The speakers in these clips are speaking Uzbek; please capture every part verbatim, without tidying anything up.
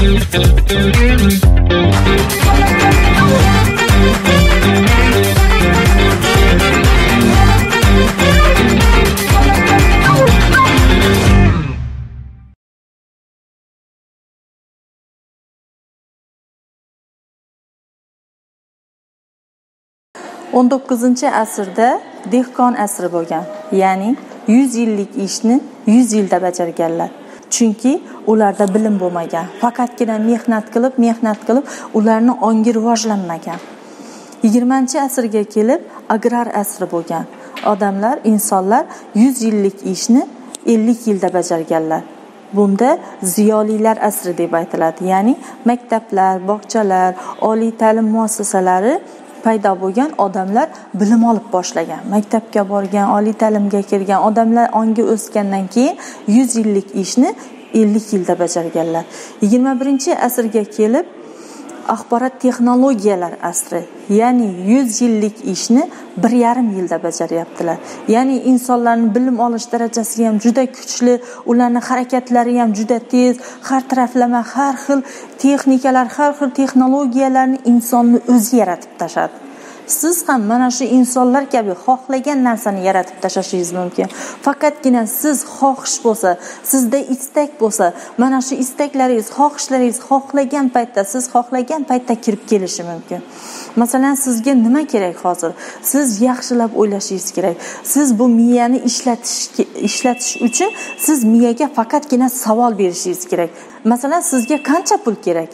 o'n to'qqizinchi asrda dehqon asri bo'lgan. Ya'ni yuz yillik ishni yuz yilda bajarganlar. Chunki ularda bilim bo'lmagan. Faqatgina mehnat qilib, mehnat qilib ularni ongi rivojlanmagan. yigirmanchi asrga kelib agrar asri bo'lgan. Odamlar, insonlar yuz yillik ishni ellik yilda bajarganlar. Bunda ziyolilar asri deb aytiladi. Ya'ni maktablar, bog'chalar, oliy ta'lim muassasalari paydo bo'lgan, odamlar bilim olib boshlagan, maktabga borgan, oliy ta'limga kirgan odamlar ongi o'sgandan keyin yuz yillik ishni ellik yilda bajarganlar. yigirma birinchi asrga kelib axborot texnologiyalar asri, ya'ni yuz yillik ishni bir yarim yilda bajaryaptilar. Ya'ni insonlarning bilim olish darajasi ham juda kuchli, ularning harakatlari ham juda tez, har taraflama, har xil texnikalar, har xil texnologiyalarni insonni o'zi yaratib tashladi. Siz ham mana shu insonlar kabi xohlagan narsani yaratib tashlashingiz mumkin. Faqatgina siz xohish bo'lsa, sizda istak bo'lsa, mana shu istaklaringiz, xohishlaringiz xohlagan paytda, siz xohlagan paytda kirib kelishi mumkin. Masalan, sizga nima kerak hozir? Siz yaxshilab o'ylashingiz kerak. Siz bu miyani ishlatish ishlatish uchun siz miyaga faqatgina savol berishingiz kerak. Masalan, sizga qancha pul kerak?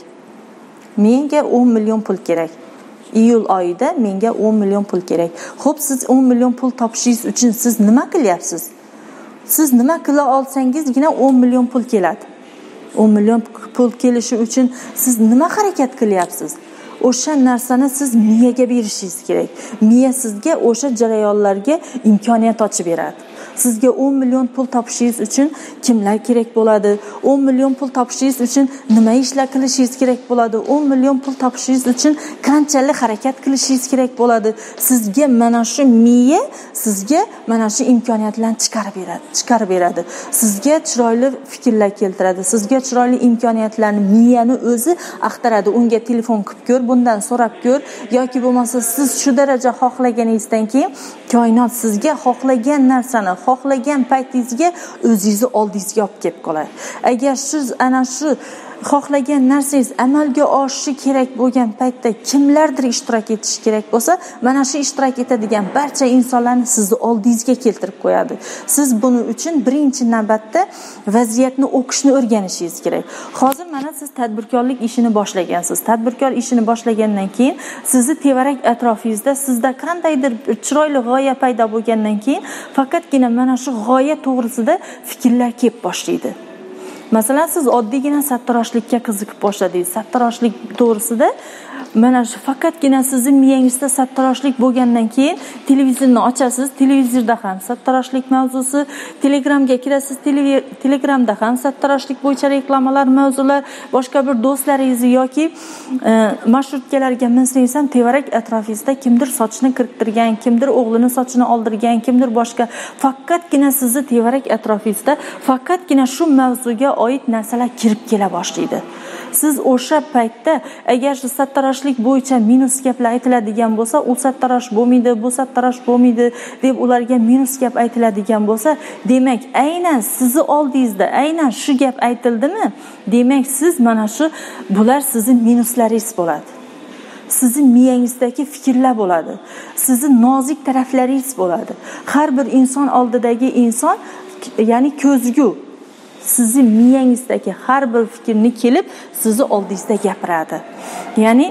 Menga o'n million pul kerak. Iyul oyida menga o'n million pul kerak. Xo'p, siz o'n million pul topishingiz uchun siz nima qilyapsiz? Siz nima qila olsangizgina o'n million pul keladi. o'n million pul kelishi uchun siz nima harakat qilyapsiz? O'sha narsani siz miyaga berishingiz kerak. Miya sizga o'sha jarayonlarga imkoniyat ochib beradi. Sizga o'n million pul topishingiz uchun kimlar kerak bo'ladi? o'n million pul topishingiz uchun nima ishlar qilishingiz kerak bo'ladi? o'n million pul topishingiz uchun qanchalik harakat qilishingiz kerak bo'ladi? Sizga mana shu miya sizga mana shu imkoniyatlarni chiqarib beradi, chiqarib beradi. Sizga chiroyli fikrlar keltiradi, sizga chiroyli imkoniyatlarni miyani o'zi axtaradi. Unga telefon qilib ko'r, bundan so'rab ko'r, yoki bo'lmasa siz shu daraja xohlaganingizdan keyin koinot sizga xohlagan narsani xohlagan paytingizga o'zingizni oldingizga olib kelib qoladi. Agar siz ana shu xohlagan narsangiz amalga oshishi kerak bo'lgan paytda kimlardir ishtirok etishi kerak bo'lsa, mana shu ishtirok etadigan barcha insonlarni sizni oldingizga keltirib qo'yadi. Siz buning uchun birinchi navbatda vaziyatni o'qishni o'rganishingiz kerak. Hozir mana siz tadbirkorlik ishini boshlagansiz. Tadbirkor ishini boshlagandan keyin sizni tevarak atrofingizda sizda qandaydir chiroyli g'oya paydo bo'lgandan keyin faqatgina mana shu g'oya to'g'risida fikrlar kelib boshlaydi. Masalan, siz oddiygina sartaroshlikka qiziqib boshladingiz. Sartaroshlik to'g'risida mana shu faqatgina sizning miyangizda sartaroshlik bo'lgandan keyin televizorni ochasiz, televizorda ham sartaroshlik mavzusi, Telegramga kirasiz, Telegramda ham sartaroshlik bo'yicha reklamalar, mavzular, boshqa bir do'stlaringiz yoki e, marshrutkalarga minsangiz ham tevarak atrofingizda kimdir sochini kiriktirgan, kimdir o'g'lini sochini oldirgan, kimdir boshqa, faqatgina sizning tevarak atrofingizda faqatgina shu mavzuga oid narsalar kirib kela boshlaydi. Siz o'sha paytda agar shu sartaroshlik bo'yicha minus gaplar aytiladigan bo'lsa, u sartarosh bo'lmaydi, bu sartarosh bo'lmaydi deb ularga minus gap aytiladigan bo'lsa, demak aynan sizni oldingizda aynan shu gap aytildimi? Demak siz mana shu bular sizning minuslaringiz bo'ladi. Sizning miyangizdagi fikrlar bo'ladi. Sizning nozik taraflaringiz bo'ladi. Har bir inson oldidagi inson, ya'ni ko'zgu, sizning miyangizdagi har bir fikrni kelib sizni oldingizda gapiradi. Ya'ni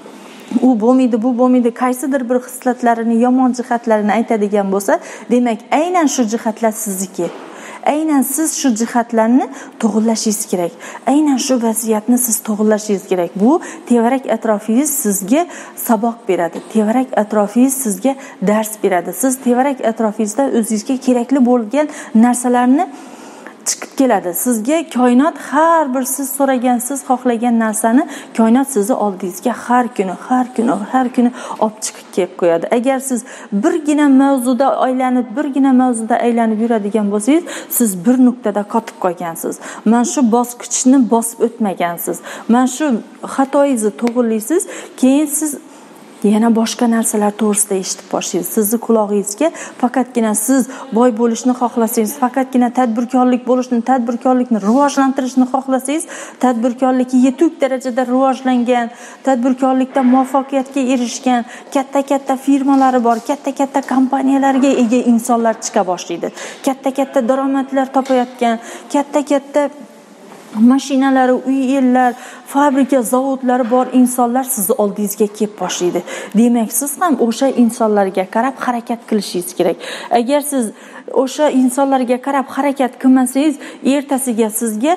u bo'lmaydi, bu bo'lmaydi, qaysidir bir xislatlarini, yomon jihatlarini aytadigan bo'lsa, demak aynan shu jihatlar sizniki. Aynan siz shu jihatlarni to'g'rilashingiz kerak. Aynan shu vaziyatni siz to'g'rilashingiz kerak. Bu tevarak atrofingiz sizga saboq beradi. Tevarak atrofingiz sizga dars beradi. Siz tevarak atrofingizda o'zingizga kerakli bo'lgan narsalarni chiqib keladi. Sizga koinot har bir siz so'ragan, siz xohlagan narsani koinot sizni oldingizga har kuni, har kuni, har kuni olib chiqib kelib qo'yadi. Agar siz birgina mavzuda aylanib, birgina mavzuda aylanib yuradigan bo'lsangiz, siz bir nuqtada qotib qolgansiz. Mana shu bosqichni bosib o'tmagansiz. Mana shu xatoingizni to'g'rilaysiz, keyin siz yana boshqa narsalar to'g'risida eshitib boshlaysiz. Sizni qulog'ingizga faqatgina siz boy bo'lishni xohlasangiz, faqatgina tadbirkorlik bo'lishni, tadbirkorlikni rivojlantirishni xohlasangiz, tadbirkorlik yetuk darajada rivojlangan, tadbirkorlikda muvaffaqiyatga erishgan, katta-katta firmalari bor, katta-katta kompaniyalarga ega insonlar chiqa boshlaydi. Katta-katta daromadlar topayotgan, katta-katta mashinalari, uy ellar, fabrika, zavodlari bor insonlar sizni oldingizga kelib boshlaydi. Demak, siz ham o'sha insonlarga qarab harakat qilishingiz kerak. Agar siz o'sha insonlarga qarab harakat qilmasangiz, ertasiga sizga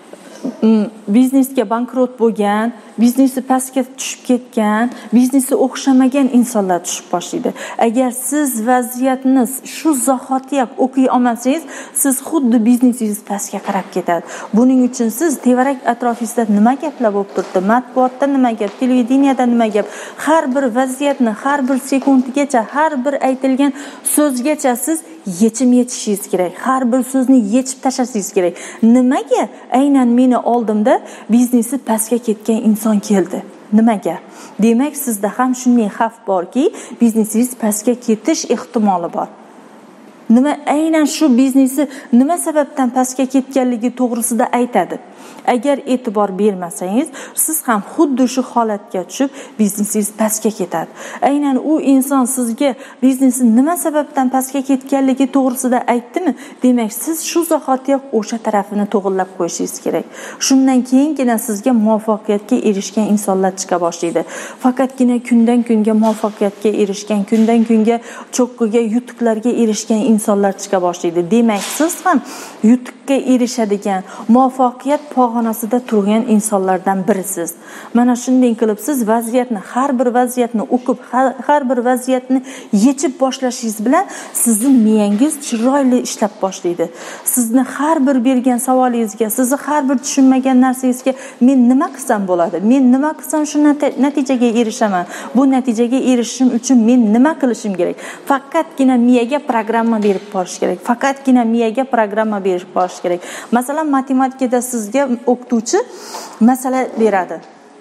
biznesga bankrot bo'lgan, biznesi pastga tushib ketgan, biznesi o'xshamagan insonlar tushib boshlaydi. Agar siz vaziyatni shu zahotiyoq o'qiy olmasangiz, siz xuddi biznesingiz pastga qarab ketadi. Buning uchun siz tevarak atrofingizda nima gaplar bo'lib turibdi, matbuotda nima gap, televideniyada nima gap, har bir vaziyatni, har bir sekundigacha, har bir aytilgan so'zgacha siz yechim yetishingiz kerak. Har bir so'zni yechib tashlashingiz kerak. Nimaga aynan meni oldimda biznesi pastga ketgan inson keldi? Nimaga? Demak, sizda ham shunday xavf borki, biznesingiz pastga ketish ehtimoli bor. Nima aynan shu biznesi nima sababdan pastga ketganligi to'g'risida aytadi. Agar e'tibor bermasangiz, siz ham xuddi shu holatga tushib, biznesingiz pastga ketadi. Aynan u inson sizga biznesi nima sababdan pastga ketganligi to'g'risida aytdimi? Demak, siz shu zahotiyoq o'sha tarafini to'g'rilab qo'yishingiz kerak. Shundan keyingina sizga muvaffaqiyatga erishgan insonlar chiqa boshlaydi. Faqatgina kundan kunga muvaffaqiyatga erishgan, kundan kunga cho'qqiga, yutuqlarga erishgan insonlar chiqa boshlaydi. Demak, siz ham yutuqqa erishadigan, muvaffaqiyat pog'onasida turgan insonlardan birisiz. Mana shunday qilib siz vaziyatni, har bir vaziyatni o'qib, har bir vaziyatni yechib boshlashingiz bilan sizning miyangiz chiroyli ishlab boshlaydi. Sizni har bir bergan savolingizga, sizni har bir tushunmagan narsangizga men nima qilsam bo'ladi? Men nima qilsam shu natijaga erishaman? Bu natijaga erishishim uchun men nima qilishim kerak? Faqatgina miyaga programma berib borish kerak. Faqatgina miyaga programma berib borish kerak. Masalan, matematikada sizga o'qituvchi masala beradi.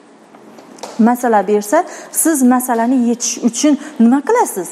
Masala bersa, siz masalani yechish uchun nima qilasiz?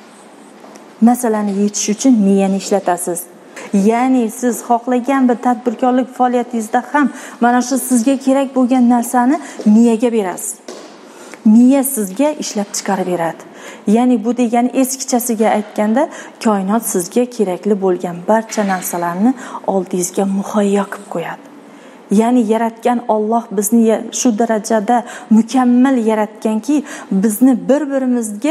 Masalani yechish uchun miyani ishlatasiz. Ya'ni siz xohlagan bir tadbirkorlik faoliyatingizda ham mana shu sizga kerak bo'lgan narsani miyaga berasiz. Miya sizga ishlab chiqarib beradi. Ya'ni bu degani eskichasiga aytganda, koinot sizga kerakli bo'lgan barcha narsalarni oldingizga muhayyo qilib qo'yadi. Ya'ni yaratgan Alloh bizni shu darajada mukammal yaratganki, bizni bir-birimizga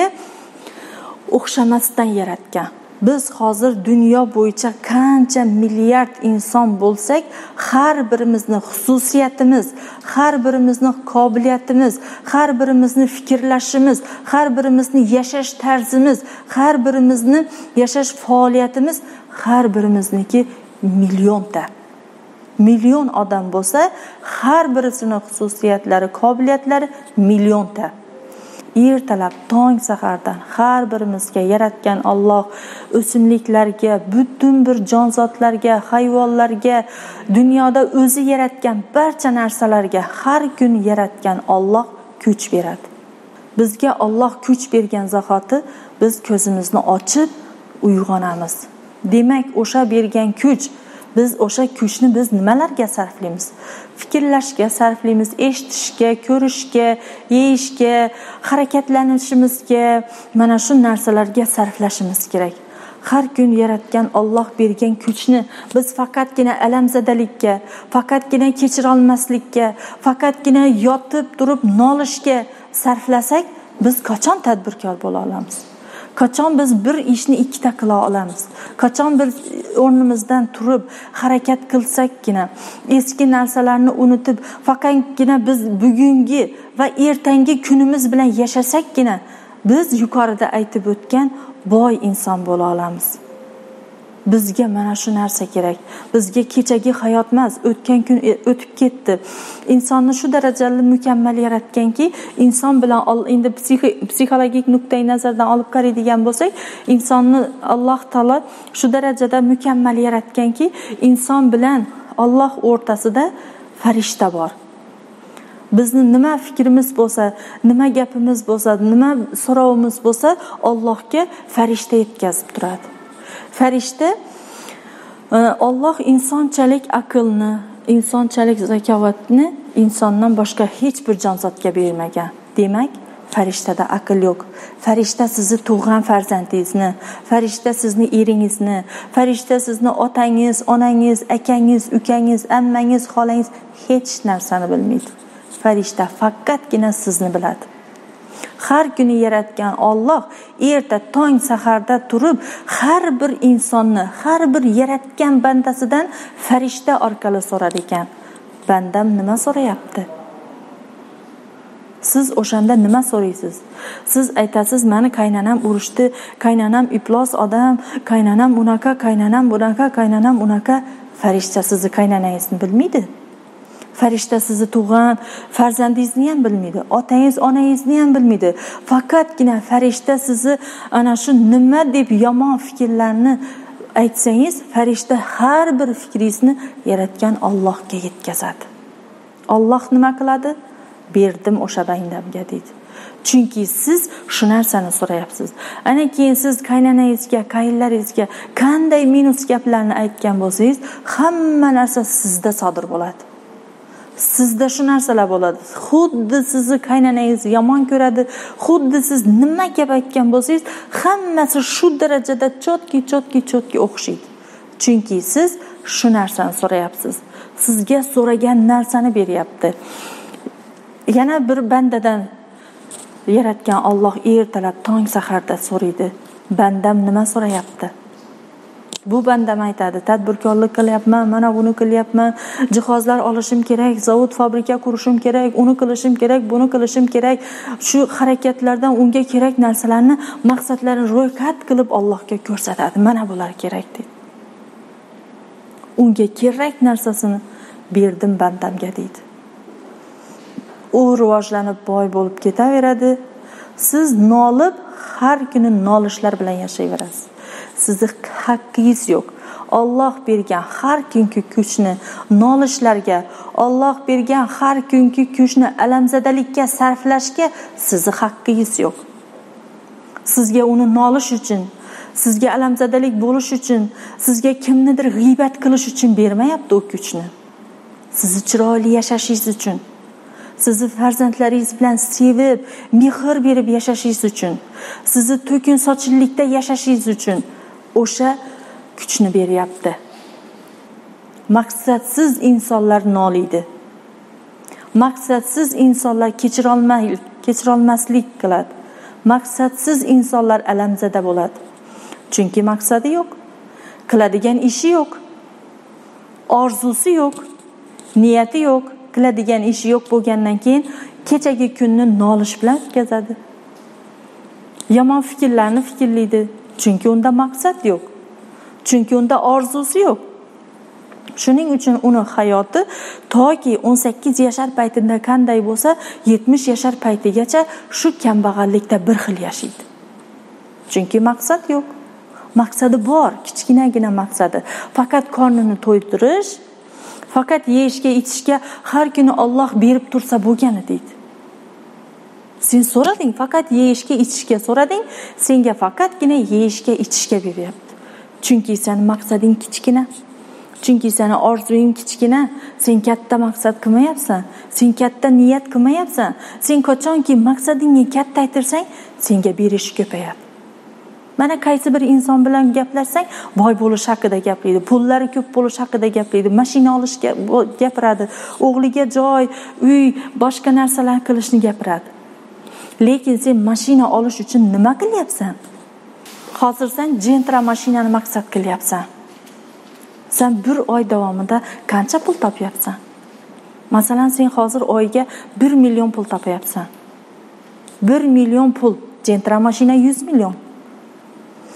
o'xshamasdan yaratgan. Biz hozir dunyo bo'yicha qancha milliard inson bo'lsak, har birimizning xususiyatimiz, har birimizning qobiliyatimiz, har birimizning fikrlashimiz, har birimizning yashash tarzimiz, har birimizning yashash faoliyatimiz, har birimizniki millionta. Million odam bo'lsa, har birisining xususiyatlari, qobiliyatlari millionta. Ertalab tong sahardan har birimizga yaratgan Alloh o'simliklarga, butun bir jonzotlarga, hayvonlarga, dunyoda o'zi yaratgan barcha narsalarga har kun yaratgan Alloh kuch beradi. Bizga Alloh kuch bergan zahoti biz ko'zimizni ochib uyg'onamiz. Demak, o'sha bergan kuch, biz o'sha kuchni biz nimalarga sarflaymiz? Fikrlashga sarflaymiz, eshitishga, ko'rishga, yeyishga, harakatlanishimizga, mana shu narsalarga sarflashimiz kerak. Har kun yaratgan Alloh bergan kuchni biz faqatgina alamzadalikka, faqatgina kechira olmaslikka, faqatgina yotib turib nolishga sarflasak, biz qachon tadbirkor bo'la olamiz? Qachon biz bir ishni ikkita qila olamiz? Qachon bir o'rnimizdan turib harakat qilsakkina, eski narsalarni unutib, faqatgina biz bugungi va ertangi kunimiz bilan yashasakkina, biz yuqorida aytib o'tgan boy inson bo'la olamiz. bizga mana shu narsa kerak. Bizga kechagi hayot emas, o'tgan kun o'tib ketdi. Insonni shu darajada mukammal yaratganki, inson bilan endi psixologik nuqtai nazardan olib qaraydigan bo'lsak, insonni Alloh taolo shu darajada mukammal yaratganki, inson bilan Alloh o'rtasida farishta bor. Bizni nima fikrimiz bo'lsa, nima gapimiz bo'lsa, nima so'rovimiz bo'lsa, Allohga farishta yetkazib turadi. Farishta Alloh insonchalik aqlni, insonchalik zakovatni insondan boshqa hech bir jonzotga bermagan. Demak, farishtada aql yo'q. Farishta sizni tug'gan farzandingizni, farishta sizni eringizni, farishta sizni otangiz, onangiz, akangiz, ukangiz, ammangiz, xolangiz hech narsani bilmaydi. Farishta faqatgina sizni biladi. Har kuni yaratgan Alloh erta tong saharda turib, har bir insonni, har bir yaratgan bandasidan farishta orqali so'rar ekan. Bandam nima so'rayapti? Siz o'shanda nima so'raysiz? Siz aytasiz, meni qaynanam urushdi, qaynanam iflos odam, qaynanam unaqa, qaynanam bunaqa, qaynanam unaqa. Farishta sizni qaynanangizni bilmaydi. Farishta sizni tug'gan farzandingizni ham bilmaydi, otangiz, onangizni ham bilmaydi. Faqatgina farishta sizni ana shu nima deb yomon fikrlarni aytsangiz, farishta har bir fikringizni yaratgan Allohga yetkazadi. Alloh nima qiladi? Berdim o'sha bandamga deydi. Chunki siz shu narsani so'rayapsiz. Ana keyin siz qaynanangizga, qayinlaringizga qanday minus gaplarni aytgan bo'lsangiz, hamma narsa sizda sodir bo'ladi. Sizda shu narsalar bo'ladi. Xuddi sizni qaynanangiz yomon ko'radi, xuddi siz nima gap aytgan bo'lsangiz, hammasi shu darajada chotki, chotki, chotki o'xshaydi. Chunki siz shu narsani so'rayapsiz. Sizga so'ragan narsani beryapti. Yana bir bandadan yaratgan Alloh ertalab tong saharda so'raydi. Bandam nima so'rayapti? Bu bandam aytadi, tadbirkorlik qilyapman, mana buni qilyapman, jihozlar olishim kerak, zavod, fabrika qurishim kerak, uni qilishim kerak, buni qilishim kerak. Shu harakatlardan unga kerak narsalarni, maqsadlarini ro'yxat qilib Allohga ko'rsatadi. Mana bular kerak deydi. Unga kerak narsasini berdim bandamga deydi. U rivojlanib boy bo'lib ketaveradi. Siz nolib har kuni nolishlar bilan yashayverasiz. Sizni haqqingiz yo'q. Alloh bergan har kungi kuchni nolishlarga, Alloh bergan har kungi kuchni alamzadalikka sarflashga sizni haqqingiz yo'q. Sizga uni nolish uchun, sizga alamzadalik bo'lish uchun, sizga kimnidir g'iybat qilish uchun bermayapti u kuchni. Sizni chiroyli yashashingiz uchun, sizni farzandlaringiz bilan sevib, mehr berib yashashingiz uchun, sizni to'kin sochillikda yashashingiz uchun o'sha kuchni beryapti. Maqsadsiz insonlar noliydi. Maqsadsiz insonlar kechirolmaydi, kechirolmaslik qiladi. Maqsadsiz insonlar alamzada bo'ladi. Chunki maqsadi yo'q, qiladigan ishi yo'q, orzusi yo'q, niyati yo'q, qiladigan ishi yo'q bo'lgandan keyin kechagi kunni nolish bilan o'tkazadi. Yomon fikrlarni fikrlaydi. Chunki unda maqsad yo'q. Chunki unda orzusi yo'q. Shuning uchun uni hayoti toki o'n sakkiz yashar paytida qanday bo'lsa, yetmish yashar paytigacha shu kambag'allikda bir xil yashaydi. Chunki maqsad yo'q. Maqsadi bor, kichkinagina maqsadi. Faqat qornini to'ydirish, faqat yeyishga, ichishga har kuni Alloh berib tursa bo'lgani deydi. Sen so'rading, faqat yeyishga, ichishga so'rading, senga faqatgina yeyishga, ichishga beryapti. Chunki sen maqsading kichkina. Chunki seni orzuying kichkina. Sen katta maqsad qilmayapsan, sen katta niyat qilmayapsan. Sen qachonki maqsadingni katta aytirsang, senga berish ko'payadi. Mana qaysi bir inson bilan gaplashsang, boy bo'lish haqida gaplaydi, pullari ko'p bo'lish haqida gaplaydi, mashina olishga gapiradi, o'g'liga joy, uy, boshqa narsalar qilishni gapiradi. Lekin sen mashina olish uchun nima qilyapsan? Hozir sen Gentra mashinani maqsad qilyapsan. Sen bir oy davomida qancha pul topyapsan? Masalan, sen hozir oyiga bir million pul topyapsan. bir million pul, Gentra mashina yuz million.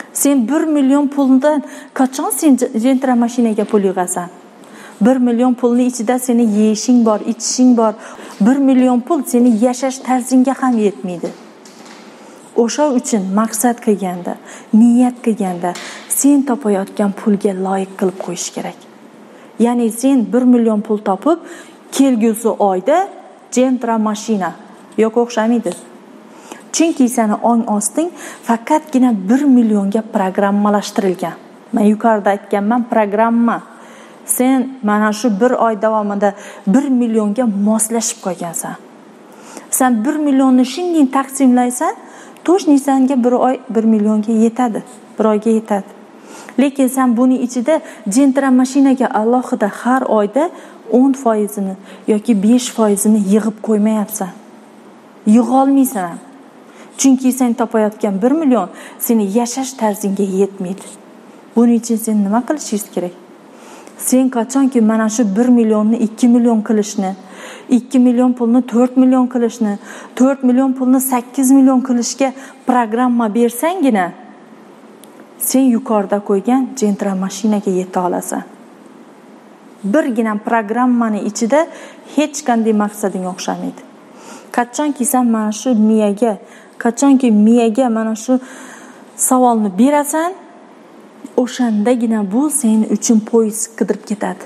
Sen bir million puldan qachon sen Gentra mashinaga pul yig'asan? bir million pulni ichida seni yeyishing bor, ichishing bor. bir million pul seni yashash tarzingga ham yetmaydi. O'sha uchun maqsad qilganda, niyat qilganda sen topayotgan pulga loyiq qilib qo'yish kerak. Ya'ni sen bir million pul topib, kelgusi oyda Gentra mashina yo'q o'xshamaydi. Chunki seni ong osting faqatgina bir millionga programmalashtirilgan. Men yuqorida aytganman, programma. Sen mana shu bir oy davomida bir millionga moslashib qolgansan. Sen bir millionni shunday taqsimlaysan, to'shni senga bir oy bir millionga yetadi, bir oyga yetadi. Lekin sen buni ichida Gentra mashinaga alohida har oyda o'n foiz ni yoki besh foiz ni yig'ib qo'ymayapsan. Yig'a olmaysan. Chunki sen topayotgan bir million seni yashash tarzingga yetmaydi. Buning uchun sen nima qilishingiz kerak? Sen qachonki mana shu bir millionni ikki million qilishni, ikki million pulni to'rt million qilishni, to'rt million pulni sakkiz million qilishga programma bersangina sen yuqorida qo'ygan Gentra mashinaga yeta olasan. Birgina programmani ichida hech qanday maqsading o'xshamaydi. Qachonki sen mana shu miyaga, qachonki miyaga mana shu savolni berasan, o'shandagina bu sening uchun poyez qidirib ketadi.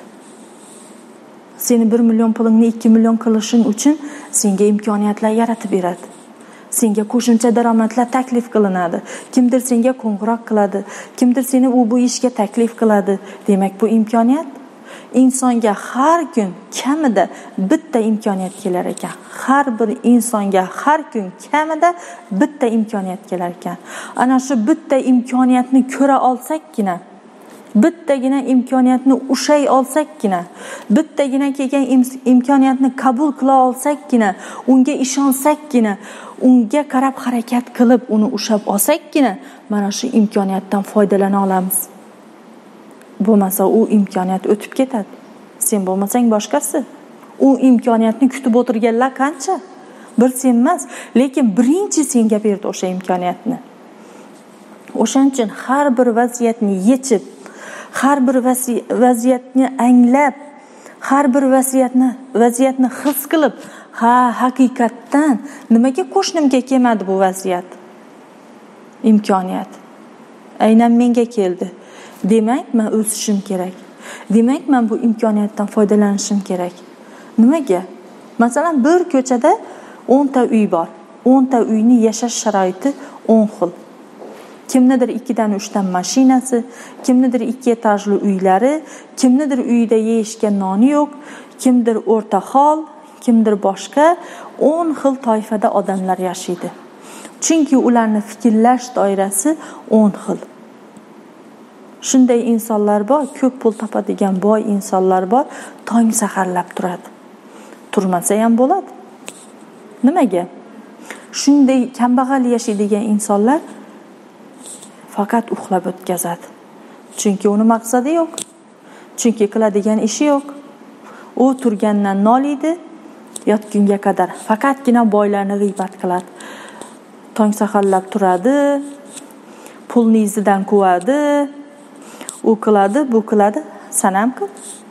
Seni bir million pulingni ikki million qilishing uchun senga imkoniyatlar yaratib beradi. Senga qo'shimcha daromadlar taklif qilinadi. Kimdir senga qo'ng'iroq qiladi, kimdir seni u bu ishga taklif qiladi. Demak, bu imkoniyat insonga har kun kamida bitta imkoniyat kelar ekan. Har bir insonga har kun kamida bitta imkoniyat kelar ekan. Ana shu bitta imkoniyatni ko'ra olsakkina, bittagina imkoniyatni ushay olsakkina, bittagina kelgan imkoniyatni qabul qila olsakkina, unga ishonsakkina, unga qarab harakat qilib uni ushab olsakkina, mana shu imkoniyatdan foydalana olamiz. Bo'lmasa u imkoniyat o'tib ketadi. Sen bo'lmasang boshqasi. U imkoniyatni kutib o'tirganlar qancha? Bir sen emas, lekin birinchi senga berdi o'sha imkoniyatni. O'shaning uchun har bir vaziyatni yechib, har bir vaziyatni anglab, har bir vaziyatni vaziyatni his qilib, ha, haqiqatdan nimaga qo'shnimga kelmadi bu vaziyat? Imkoniyat aynan menga keldi. Demak, men o'sishim kerak. Demak, men bu imkoniyatdan foydalanishim kerak. Nimaga? Masalan, bir ko'chada o'n ta uy bor. o'n ta uyni yashash sharoiti o'n xil. Kimnidir ikkidan uchdan mashinasi, kimnidir ikki etajli uylari, kimnidir uyida yeyishga noni yo'q, kimdir o'rta hol, kimdir boshqa o'n xil toifada odamlar yashaydi. Chunki ularning fikrlash doirasi o'n xil. Shunday insonlar bor, ko'p pul topadigan boy insonlar bor, tong saharlab turadi. Turmasa ham bo'ladi. Nimaga? Shunday kambag'al yashaydigan insonlar faqat uxlab o'tkazadi. Chunki uni maqsadi yo'q. Chunki qiladigan ishi yo'q. U turgandan noliydi, yotgunga qadar faqatgina boylarni g'iybat qiladi. Tong saharlab turadi, pulni izidan quvadi, u qiladi, bu qiladi, sanam qil.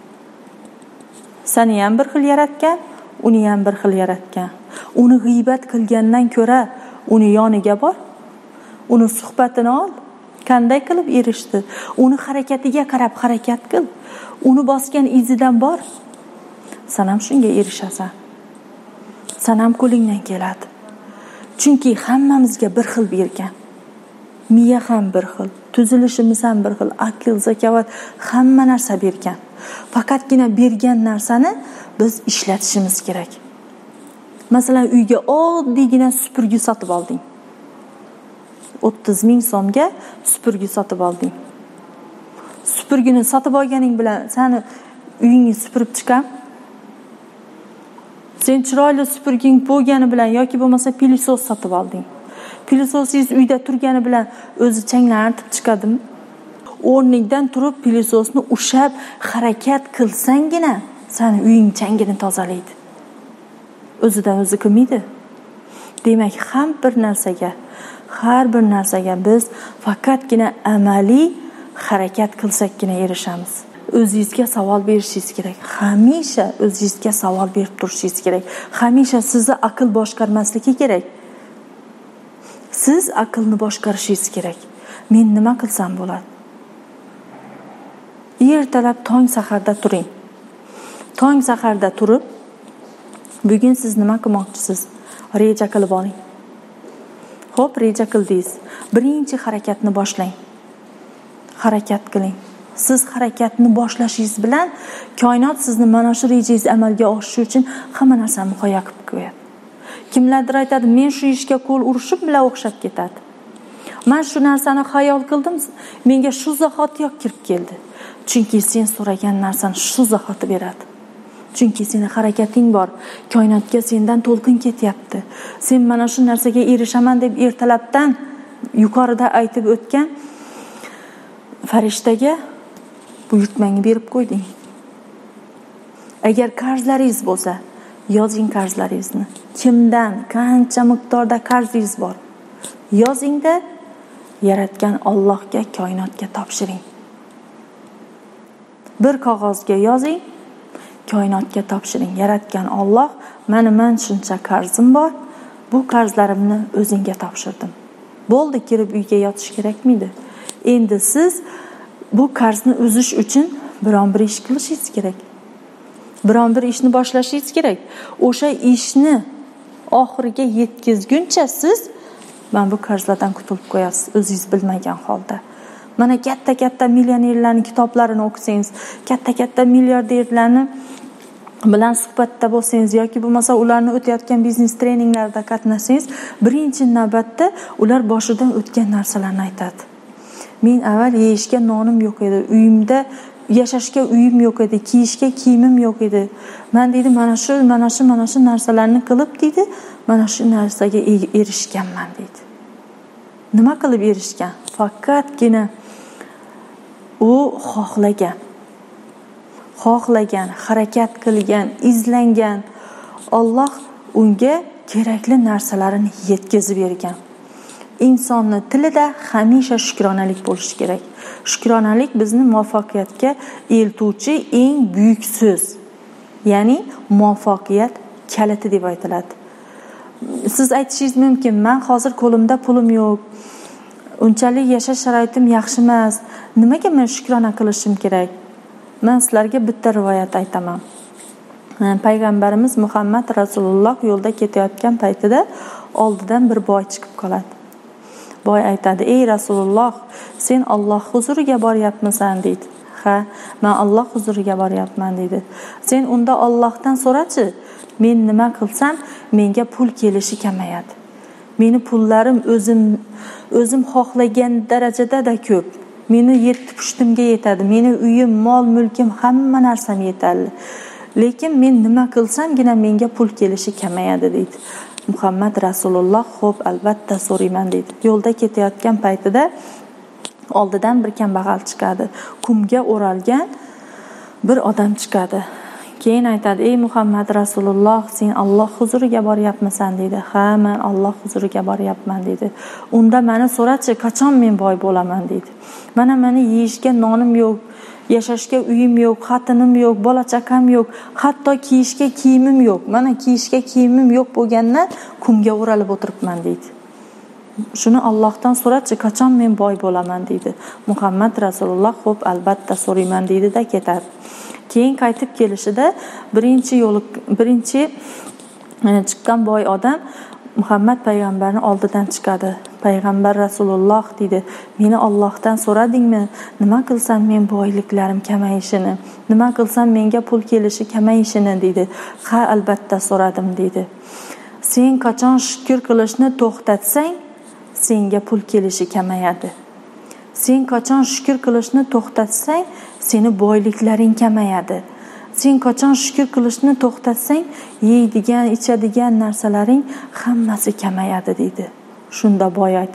Seni ham bir xil yaratgan, uni ham bir xil yaratgan. Uni g'iybat qilgandan ko'ra, uni yoniga bor, uni suhbatini ol. Qanday qilib erishdi? Uni harakatiga qarab harakat qil. Uni bosgan izidan bor. Sen ham shunga erishasan. Sen ham qo'lingdan keladi. Chunki hammamizga bir xil bergan. Miya ham bir xil, tuzilishimiz ham bir xil, aql, zakovat hamma narsa bergan. Faqatgina bergan narsani biz ishlatishimiz kerak. Masalan, uyga oddiygina supurgi sotib olding. o'ttiz ming so'mga supurgi sotib olding. Supurgini sotib olganing bilan seni uyingni supurib chiqam. Sen chiroyli supurging bo'lgani bilan yoki bo'lmasa pilisos sotib olding. Pilisosingiz uyda turgani bilan o'zi changlanib chiqadimi? O'rningdan turib pilisosni ushab harakat qilsangina seni uying changini tozalaydi. O'zidan o'zi qilmaydi. Demak, ham bir narsaga, har bir narsaga biz faqatgina amaliy harakat qilsakgina erishamiz. O'zingizga savol berishingiz kerak. Hamisha o'zingizga savol berib turishingiz kerak. Hamisha sizni aql boshqarmasligi kerak. Siz aqlni boshqarishingiz kerak. Men nima qilsam bo'ladi? Ertalab tong saharda turing. Tong saharda turib, bugun siz nima qilmoqchisiz? Reja qilib oling. Xo'p, reja qildingiz. Birinchi harakatni boshlang. Harakat qiling. Siz harakatni boshlashingiz bilan koinot sizni mana shu rejangiz amalga oshishi uchun hamma narsani muhayyo qilib qo'yadi. Kimlardir aytadi, men shu ishga qo'l urishib bilan o'xshab ketadi. Men shu narsani xayol qildim, menga shu zahotiyoq kirib keldi. Chunki sen so'ragan narsani shu zahoti beradi. Chunki seni harakating bor. Koinotga sendan to'lqin ketyapti. Sen mana shu narsaga erishaman deb ertalabdan yuqorida aytib o'tgan farishtaga buyurtmani berib qo'yding. Agar qarzlaringiz bo'lsa, yozing qarzlaringizni. Kimdan, qancha miqdorda qarzingiz bor? Yozingda yaratgan Allohga, koinotga topshiring. Bir qog'ozga yozing, koinotga topshiring. Yaratgan Alloh, meni men shuncha qarzim bor, bu qarzlarimni o'zingga topshirdim. Bo'ldi, kirib uyga yotish kerakmidi? Endi siz bu qarzni uzish uchun biron bir ish qilishingiz kerak. Biron bir ishni boshlashingiz kerak. O'sha ishni oxiriga yetkazguncha siz mana bu qarzlardan qutulib qo'yasiz, o'zingiz bilmagan holda. Mana katta-katta millionerlarning kitoblarini o'qisangiz, katta-katta milliarderlarni bilan suhbatda bo'lsangiz yoki bo'lmasa ularni o'tayotgan biznes treninglarda qatnashsangiz, birinchi navbatda ular boshidan o'tgan narsalarni aytadi. Men avval yeyishga nonim yo'q edi, uyimda yashashga uyim yo'q edi, kiyishga kiyimim yo'q edi. Men dedi, mana shu, mana shu, mana shu narsalarni qilib dedi, mana shu narsaga erishganman dedi. Nima qilib erishgan? Faqatgina u xohlagan. Xohlagan, harakat qilgan, izlangan. Alloh unga kerakli narsalarini yetkazib bergan. insonni tilida hamisha shukronalik bo'lishi kerak. Shukronalik bizni muvaffaqiyatga eltuvchi eng buyuk so'z. Ya'ni muvaffaqiyat kaliti deb aytiladi. Siz aytishingiz mumkin, men hozir qo'limda pulim yo'q. Unchalik yashash sharoitim yaxshi emas. Nimaga men shukrona qilishim kerak? Men sizlarga bitta rivoyat aytaman. Payg'ambarimiz Muhammad Rasululloh yo'lda ketayotgan paytida oldidan bir boy chiqib qoladi. Boy aytadi: "Ey Rasululloh, sen Alloh huzuriga boryapmisan?" deydi. "Ha, men Alloh huzuriga boryapman" deydi. "Sen unda Allohdan so'rachi, men nima qilsam menga pul kelishi kamayadi. Meni pullarim o'zim o'zim xohlagan darajada ko'p. Meni yetti pushtimga yetadi. Meni uyim, mol, mulkim, hamma narsam yetadi. Lekin men nima qilsamgina menga pul kelishi kamayadi" deydi. Muhammad Rasululloh: "Xo'p, albatta so'rayman" deydi. Yo'lda ketayotgan paytida oldidan bir kambag'al chiqadi. Qumga o'ralgan bir odam chiqadi. Keyin aytadi: "Ey Muhammad Rasululloh, sen Alloh huzuriga boryapmisan?" deydi. "Ha, men Alloh huzuriga boryapman" deydi. "Unda meni so'rachi, qachon men boy bo'laman" deydi. "Mana meni yeyishga nonim yo'q, yashashga uyim yo'q, xotinim yo'q, bola chaqam yo'q, hatto kiyishga kiyimim yo'q. Mana kiyishga kiyimim yo'q bo'lgandan qumga o'ralib o'tiribman" deydi. "Shuni Allohdan so'rachi, qachon men boy bo'laman" deydi. Muhammad Rasululloh: "Xo'p, albatta so'rayman" deydi-da ketadi. Keyin qaytib kelishida birinchi yo'l birinchi chiqqan boy odam Muhammad payg'ambarni oldidan chiqadi. Payg'ambar Rasululloh deydi: "Meni Allohdan so'radingmi? Nima qilsam men boyliklarim kamayishini, nima qilsam menga pul kelishi kamayishini" deydi. "Ha, albatta so'radim" deydi. "Sen qachon shukr qilishni to'xtatsang, senga pul kelishi kamayadi. Sen qachon shukr qilishni to'xtatsang, seni boyliklaring kamayadi. Sen qachon shukr qilishni to'xtatsang, yeydigan, ichadigan narsalaring hammasi kamayadi" deydi. Shunda boy aytadi: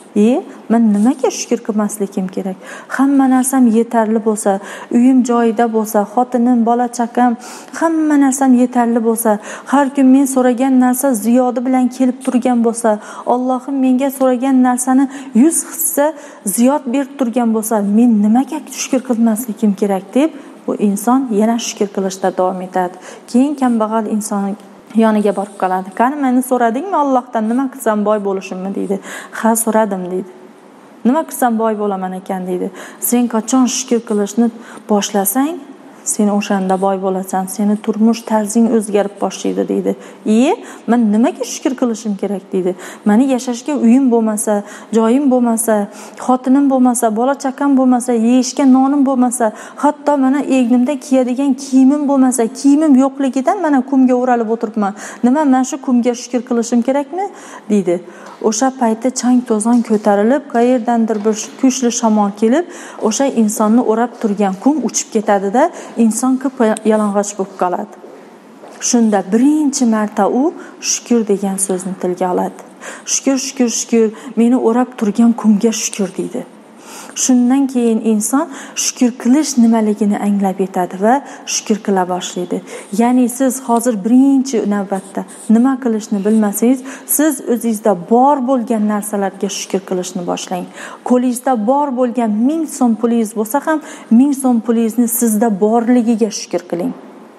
E, men nimaga shukr qilmasligim kerak? Hamma narsam yetarli bo'lsa, uyim joyida bo'lsa, xotinim, bola chaqam, hamma narsam yetarli bo'lsa, har kun men so'ragan narsa ziyodi bilan kelib turgan bo'lsa, Allohim menga so'ragan narsani yuz hissa ziyod berib turgan bo'lsa, men nimaga shukr qilmasligim kerak deb bu inson yana shukr qilishda davom etadi. Keyin kambag'al inson yoniga borib qoladi. Qani meni so'radingmi Allohdan nima qilsam boy bo'lishimni deydi. Ha, so'radim deydi. Nima qilsam boy bo'laman ekan deydi. Sen qachon shukr qilishni boshlasang, sen o'shanda boy bo'lasan. Seni turmush tarzing o'zgarib boshlaydi deydi. "E, men nimaga shukr qilishim kerak?" deydi. "Meni yashashga uyim bo'lmasa, joyim bo'lmasa, xotinim bo'lmasa, bola chaqam bo'lmasa, yeyishga nonim bo'lmasa, hatto mana egnimda kiyadigan kiyimim bo'lmasa, kiyimim yo'qligidan mana kumga o'ralib o'tiribman. Nima men shu kumga shukr qilishim kerakmi?" deydi. O'sha paytda chang to'zon ko'tarilib, qayerdandir bir kuchli shamol kelib, o'sha insonni o'rab turgan kum uchib ketadi-da, inson qip yalang'och bo'lib qoladi. Shunda birinchi marta u shukr degan so'zni tilga oladi. Shukr, shukr, shukr, meni o'rab turgan kumga shukr deydi. Shundan keyin inson shukr qilish nimaligini anglab yetadi va shukr qila boshlaydi. Ya'ni siz hozir birinchi navbatda nima qilishni bilmasangiz, siz o'zingizda bor bo'lgan narsalarga shukr qilishni boshlang. Qo'lingizda bor bo'lgan ming so'm pulingiz bo'lsa ham, ming so'm pulingizni sizda borligiga shukr qiling.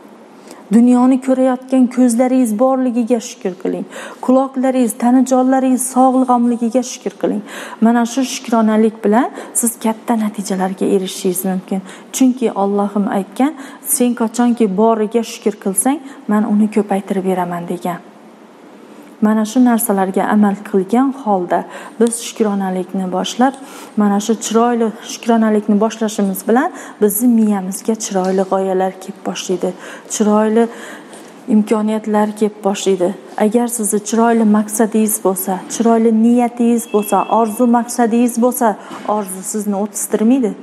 Dunyoni ko'rayotgan ko'zlaringiz borligiga shukr qiling. Quloqlaringiz, tana jonlaringiz sog'lomligiga shukr qiling. Mana shu shukronalik bilan siz katta natijalarga erishishingiz mumkin. Chunki Allohim aytgan, sen qachonki boriga shukr qilsang, men uni ko'paytirib beraman degan. Mana shu narsalarga amal qilgan holda biz shukronalikni boshlab, mana shu chiroyli shukronalikni boshlashimiz bilan bizning miyamizga chiroyli g'oyalar kelib boshlaydi. Chiroyli imkoniyatlar kelib boshlaydi. Agar sizni chiroyli maqsadingiz bo'lsa, chiroyli niyatingiz bo'lsa, orzu maqsadingiz bo'lsa, orzu sizni o'ttirmaydi.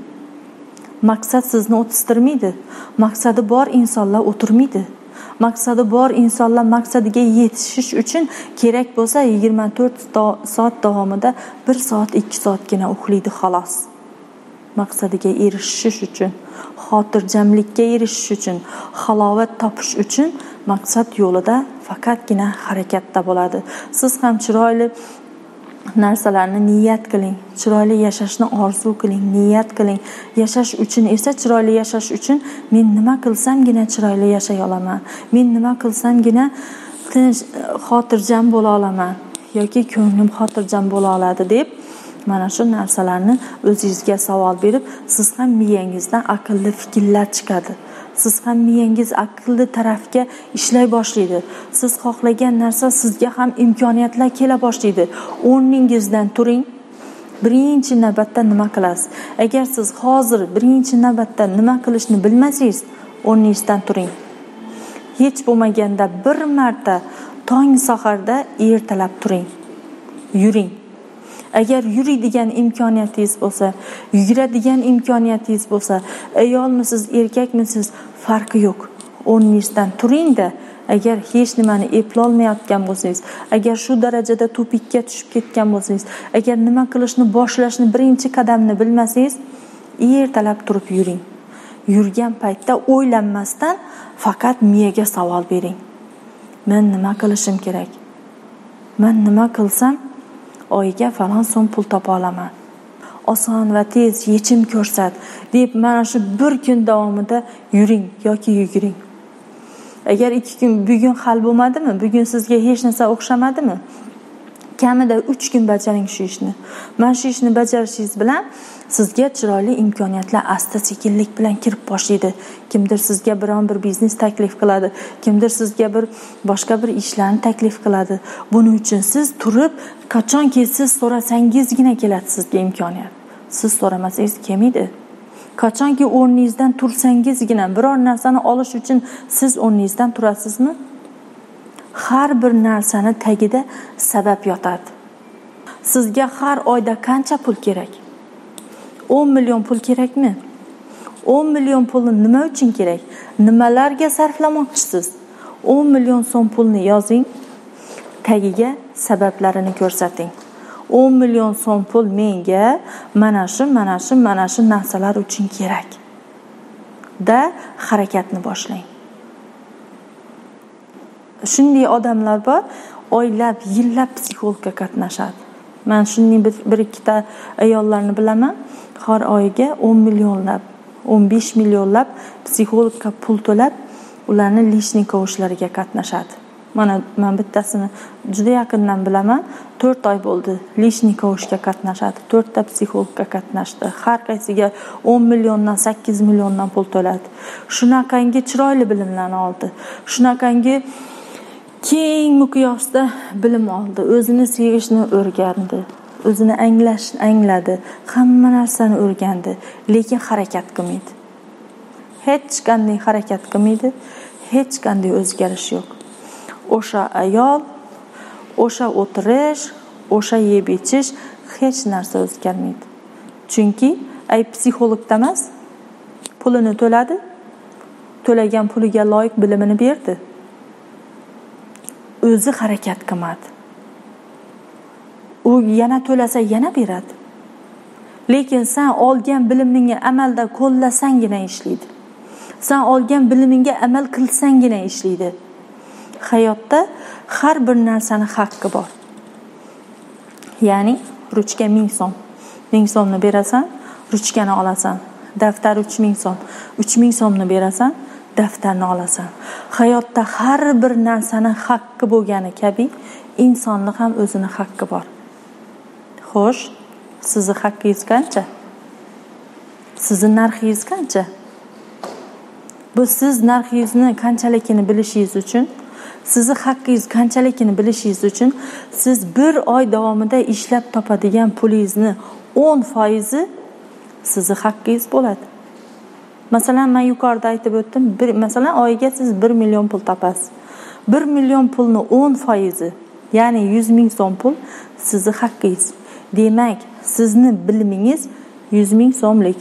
Maqsad sizni o'ttirmaydi. Maqsadi bor insonlar o'tirmaydi. Maqsadi bor insonlar maqsadiga yetishish uchun kerak bo'lsa yigirma to'rt soat davomida bir soat, ikki soatgina uxlaydi xolos. Maqsadiga erishish uchun, xotirjamlikka erishish uchun, halovat topish uchun maqsad yo'lida faqatgina harakatda bo'ladi. Siz ham chiroyli narsalarni niyat qiling, chiroyli yashashni orzu qiling, niyat qiling. Yashash uchun esa, chiroyli yashash uchun men nima qilsamgina chiroyli yashay olaman, men nima qilsamgina tinch, xotirjam bo'la olaman yoki ko'nglim xotirjam bo'la oladi deb mana shu narsalarni o'zingizga savol berib, siz ham miyangizdan aqlli fikrlar chiqadi. Siz ham miyangiz aqlli tarafga ishlay boshlaydi. Siz xohlagan narsa sizga ham imkoniyatlar kela boshlaydi. O'rningizdan turing. Birinchi navbatda nima qilasiz? Agar siz hozir birinchi navbatda nima qilishni bilmasangiz, o'rningizdan turing. Hech bo'lmaganda bir marta tong saharda ertalab turing. Yuring. Agar yuradigan imkoniyatingiz bo'lsa, yuguradigan imkoniyatingiz bo'lsa, ayolmisiz, erkakmisiz, farqi yo'q. O'rningizdan turing-da, agar hech nimani eplolmayotgan bo'lsangiz, agar shu darajada tupikka tushib ketgan bo'lsangiz, agar nima qilishni boshlashni birinchi qadamni bilmasangiz, ertalab turib yuring. Yurgan paytda o'ylanmasdan faqat miyaga savol bering. Men nima qilishim kerak? Men nima qilsam oyiga falon so'm pul topa olaman? Oson va tez yechim ko'rsat deb mana shu bir kun davomida yuring yoki yuguring. Agar ikki kun bugun hal bo'lmadimi, bugun sizga hech narsa o'xshamadimi, kamida uch kun bajaring shu ishni. Mana shu ishni bajarishingiz bilan sizga chiroyli imkoniyatlar asta-sekinlik bilan kirib boshlaydi. Kimdir sizga biron bir biznes taklif qiladi, kimdir sizga bir boshqa bir ishlarni taklif qiladi. Buning uchun siz turib, qachonki siz so'rasangizgina keladi sizga imkoniyat. Siz so'ramasangiz kelmaydi. Qachonki o'rningizdan tursangizgina biror narsani olish uchun siz o'rningizdan turasizmi? Har bir narsani tagida sabab yotadi. Sizga har oyda qancha pul kerak? o'n million pul kerakmi? o'n million pulni nima uchun kerak? Nimalarga sarflamoqchisiz? o'n million so'm pulni yozing, tagiga sabablarini ko'rsating. o'n million so'm pul menga mana shu mana shu mana shu narsalar uchun kerak da harakatni boshlang. Shunday odamlar bor, oylab, yillab psixologga qatnashadi. Men shunday bir, bir ikkita ayollarni bilaman, har oyiga o'n millionlab, o'n besh millionlab psixologga pul to'lab, ularni lishniy kovushlariga qatnashadi. Mana men bittasini juda yaqindan bilaman, to'rt oy bo'ldi lishniy kovushga qatnashadi. to'rt ta psixologga qatnashdi. Har qaysiga o'n milliondan sakkiz milliondan pul to'ladi. Shunaqangi chiroyli bilimlarni oldi. Shunaqangi keng miqyosda bilim oldi. O'zini sevishni o'rgandi. O'zini anglash, angladi. Hamma narsani o'rgandi, lekin harakat qilmaydi. Hech qanday harakat qilmaydi. Hech qanday o'zgarish yo'q. O'sha ayol, o'sha o'tirish, o'sha yeb ichish hech narsa o'zgarmaydi. Chunki ay psixologda emas, pulini to'ladi, to'lagan puliga loyiq bilimini berdi. O'zi harakat qilmadi. U yana to'lasa yana beradi. Lekin sen olgan bilimingni amalda qo'llasangina ishlaydi. Sen olgan bilimingga amal qilsangina ishlaydi. Hayotda har bir narsani haqqi bor. Ya'ni ruchka ming so'm. ming so'mni berasan, ruchkani olasan. Daftar uch ming so'm. uch ming so'mni berasan, daftarni olasan. Hayotda har bir narsani haqqi bo'lgani kabi, insonning ham o'zini haqqi bor. Xo'sh, sizni haqqingiz qancha? Sizni narxingiz qancha? Bu siz narxingizni qanchaligini bilishingiz uchun, sizni haqqingiz qanchaligini bilishingiz uchun siz bir oy davomida ishlab topadigan pulingizni o'n foizi sizni haqqingiz bo'ladi. Masalan, men yuqorida aytib o'tdim, bir masalan oyiga siz bir million pul topasiz. bir million pulni o'n foizi, ya'ni yuz ming so'm pul sizni haqqingiz. Demak, sizni bilimingiz yuz ming so'mlik.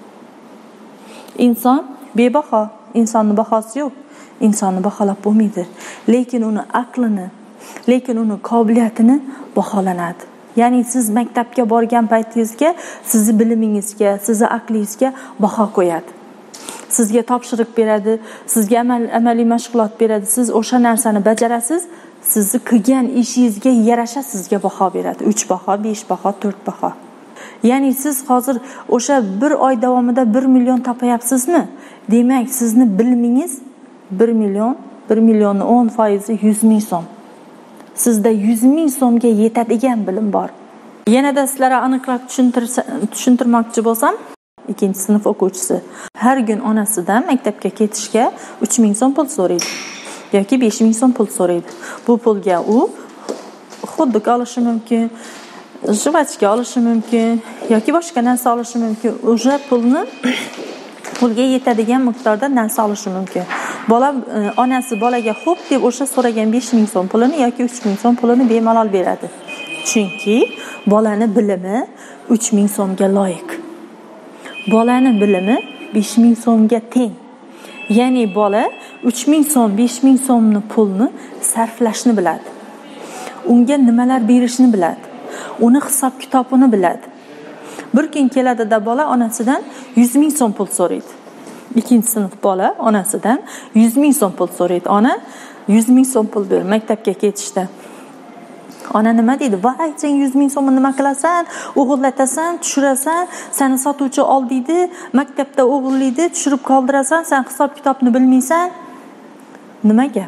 Inson bebaho, insonning bahosi yo'q. Insonni baholab bo'lmaydi, lekin uni aqlini, lekin uni qobiliyatini baholanadi. Ya'ni siz maktabga borgan paytingizga, sizni bilimingizga, sizni aqlingizga baho qo'yadi. Sizga topshiriq beradi, sizga amal, amaliy mashg'ulot beradi. Siz o'sha narsani bajarasiz, sizni qilgan ishingizga yarasha sizga baho beradi. uch baho, besh baho, to'rt baho. Ya'ni siz hozir o'sha bir oy davomida bir million topayapsizmi? Demak, sizni bilimingiz bir million, bir millionning o'n foizi yuz ming so'm. Sizda yuz ming so'mga yetadigan bilim bor. Yanada sizlarga aniqroq tushuntirmoqchi bo'lsam, ikkinchi sinf o'quvchisi har kun onasidan maktabga ketishga uch ming so'm pul so'raydi yoki besh ming so'm pul so'raydi. Bu pulga u xuddik olishi mumkin, juvachka olishi mumkin yoki boshqa narsa olishi mumkin. O'sha pulni pulga yetadigan miqdorda narsa olishi mumkin. Bola onasi bolaga xo'p deb o'sha so'ragan besh ming so'm pulini yoki uch ming so'm pulini bemalol beradi. Chunki bolani bilimi uch ming so'mga loyiq. Bolani bilimi besh ming so'mga teng. Ya'ni bola uch ming so'm, besh ming so'mni pulni sarflashni biladi. Unga nimalar berishni biladi. Uni hisob-kitobini biladi. Bir kun keladida bola onasidan yuz ming so'm pul so'raydi. Ikkinchi sinf bola onasidan yuz ming so'm pul so'raydi. Ona yuz ming so'm pul ber maktabga ketishda. Ona nima deydi? "Voy, sen yuz ming so'mni nima qilasan? O'g'irlatasan, tushirasan, seni sotuvchi ol deydi, maktabda o'g'irlaydi, tushirib qoldirasan, sen hisob-kitobni bilmaysan." Nimaga?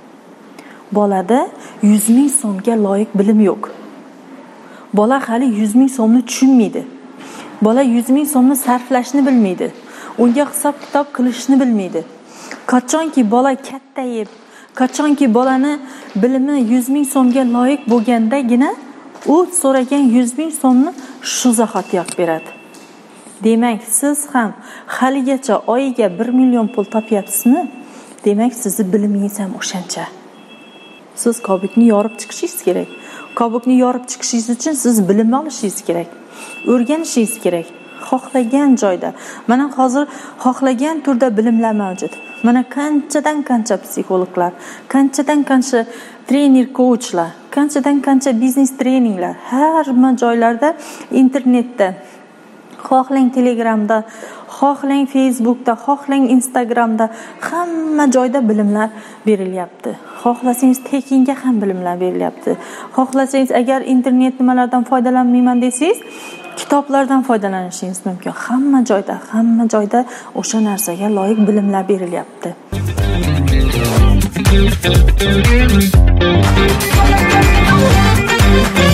Bolada yuz ming so'mga loyiq bilim yo'q. Bola hali yuz ming so'mni tushunmaydi. Bola yuz ming so'mni sarflashni bilmaydi. Unga hisob-kitob qilishni bilmaydi. Qachonki bola kattayib, qachonki bolani bilimi yuz ming so'mga loyiq bo'lgandagina u so'ragan yuz ming so'mni shu zahotiyoq beradi. Demak, siz ham haligacha oyiga bir million pul topyapsizmi? Demak, sizni bilimingiz ham o'shancha. Siz kobukni yorib chiqishingiz kerak. Kobukni yorib chiqishingiz uchun siz bilim olishingiz kerak. O'rganishingiz kerak. Xohlagan joyda. Mana hozir xohlagan turda bilimlar mavjud. Mana qanchadan qancha psixologlar, qanchadan qancha trener, coachlar qanchadan qancha biznes treninglar hamma joylarda, internetda, xohlang Telegramda, xohlang Facebookda, xohlang Instagramda, hamma joyda bilimlar berilyapti. Xohlasangiz tekinga ham bilimlar berilyapti. Xohlasangiz agar internet nimalardan foydalanmayman desangiz, kitoblardan foydalanishingiz mumkin. Hamma joyda, hamma joyda o'sha narsaga loyiq bilimlar berilyapti. Thank you.